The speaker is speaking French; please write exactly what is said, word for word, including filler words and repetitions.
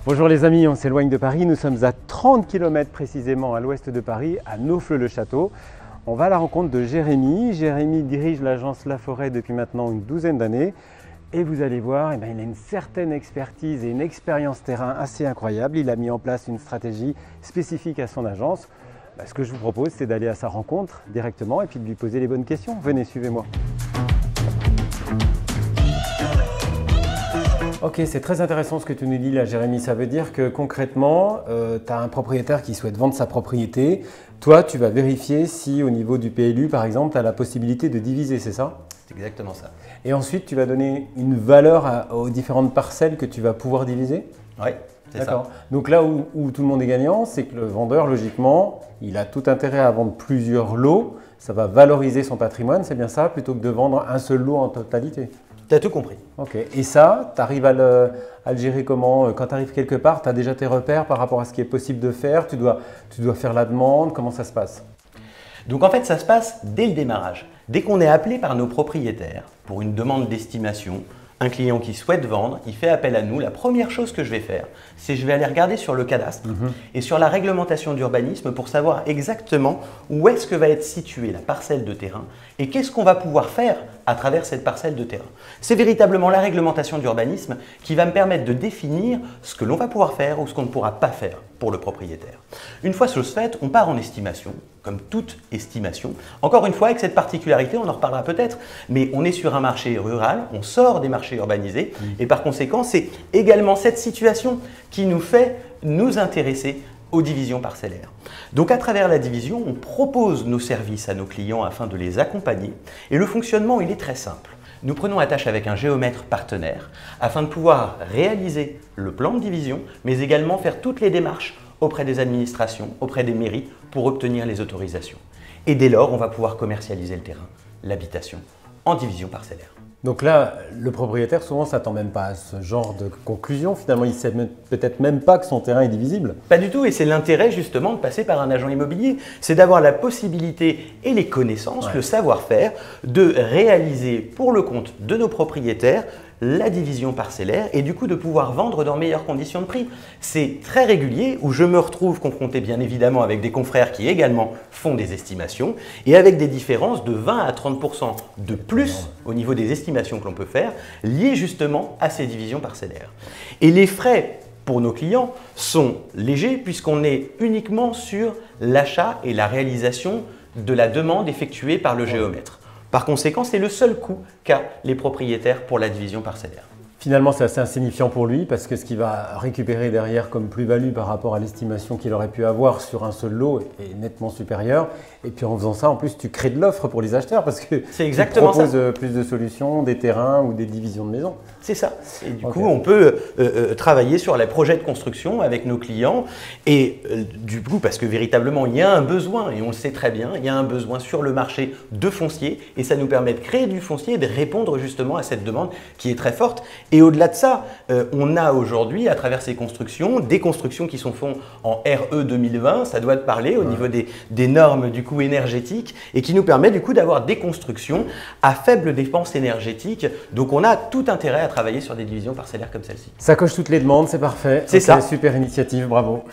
Bonjour les amis, on s'éloigne de Paris, nous sommes à trente kilomètres précisément à l'ouest de Paris, à Naufle-le-Château. On va à la rencontre de Jérémy. Jérémy dirige l'agence Laforêt depuis maintenant une douzaine d'années. Et vous allez voir, eh bien, il a une certaine expertise et une expérience terrain assez incroyable. Il a mis en place une stratégie spécifique à son agence. Ben, ce que je vous propose, c'est d'aller à sa rencontre directement et puis de lui poser les bonnes questions. Venez, suivez-moi. Ok, c'est très intéressant ce que tu nous dis là, Jérémy. Ça veut dire que concrètement, euh, tu as un propriétaire qui souhaite vendre sa propriété. Toi, tu vas vérifier si au niveau du P L U, par exemple, tu as la possibilité de diviser, c'est ça? C'est exactement ça. Et ensuite, tu vas donner une valeur à, aux différentes parcelles que tu vas pouvoir diviser? Oui, c'est ça. Donc là où, où tout le monde est gagnant, c'est que le vendeur, logiquement, il a tout intérêt à vendre plusieurs lots. Ça va valoriser son patrimoine, c'est bien ça, plutôt que de vendre un seul lot en totalité? Tu as tout compris. Ok. Et ça, tu arrives à le, à le gérer comment? Quand tu arrives quelque part, tu as déjà tes repères par rapport à ce qui est possible de faire? Tu dois, tu dois faire la demande? Comment ça se passe? Donc en fait, ça se passe dès le démarrage. Dès qu'on est appelé par nos propriétaires pour une demande d'estimation, un client qui souhaite vendre, il fait appel à nous. La première chose que je vais faire, c'est je vais aller regarder sur le cadastre mmh. et sur la réglementation d'urbanisme pour savoir exactement où est-ce que va être située la parcelle de terrain et qu'est-ce qu'on va pouvoir faire à travers cette parcelle de terrain. C'est véritablement la réglementation d'urbanisme qui va me permettre de définir ce que l'on va pouvoir faire ou ce qu'on ne pourra pas faire pour le propriétaire. Une fois chose faite, on part en estimation, comme toute estimation. Encore une fois, avec cette particularité, on en reparlera peut-être, mais on est sur un marché rural, on sort des marchés urbanisés mmh. et par conséquent, c'est également cette situation qui nous fait nous intéresser aux divisions parcellaires. Donc à travers la division, on propose nos services à nos clients afin de les accompagner et le fonctionnement, il est très simple. Nous prenons attache avec un géomètre partenaire afin de pouvoir réaliser le plan de division, mais également faire toutes les démarches auprès des administrations, auprès des mairies pour obtenir les autorisations. Et dès lors, on va pouvoir commercialiser le terrain, l'habitation, en division parcellaire. Donc là, le propriétaire, souvent, ne s'attend même pas à ce genre de conclusion. Finalement, il ne sait peut-être même pas que son terrain est divisible. Pas du tout, et c'est l'intérêt justement de passer par un agent immobilier. C'est d'avoir la possibilité et les connaissances, ouais. le savoir-faire, de réaliser pour le compte de nos propriétaires la division parcellaire et du coup de pouvoir vendre dans meilleures conditions de prix. C'est très régulier où je me retrouve confronté bien évidemment avec des confrères qui également font des estimations et avec des différences de vingt à trente pour cent de plus au niveau des estimations que l'on peut faire liées justement à ces divisions parcellaires. Et les frais pour nos clients sont légers puisqu'on est uniquement sur l'achat et la réalisation de la demande effectuée par le géomètre. Par conséquent, c'est le seul coût qu'a les propriétaires pour la division parcellaire. Finalement, c'est assez insignifiant pour lui parce que ce qu'il va récupérer derrière comme plus-value par rapport à l'estimation qu'il aurait pu avoir sur un seul lot est nettement supérieur. Et puis en faisant ça, en plus, tu crées de l'offre pour les acheteurs parce que tu proposes ça. plus de solutions, des terrains ou des divisions de maisons. C'est ça. Et du okay. coup, on peut euh, travailler sur les projets de construction avec nos clients. Et euh, du coup, parce que véritablement, il y a un besoin, et on le sait très bien, il y a un besoin sur le marché de foncier. Et ça nous permet de créer du foncier et de répondre justement à cette demande qui est très forte. Et au-delà de ça, euh, on a aujourd'hui, à travers ces constructions, des constructions qui sont faites en R E deux mille vingt, ça doit te parler au ouais. niveau des, des normes du coût énergétique et qui nous permet du coup d'avoir des constructions à faible dépense énergétique. Donc on a tout intérêt à travailler sur des divisions parcellaires comme celle-ci. Ça coche toutes les demandes, c'est parfait. C'est ça. Super initiative, bravo.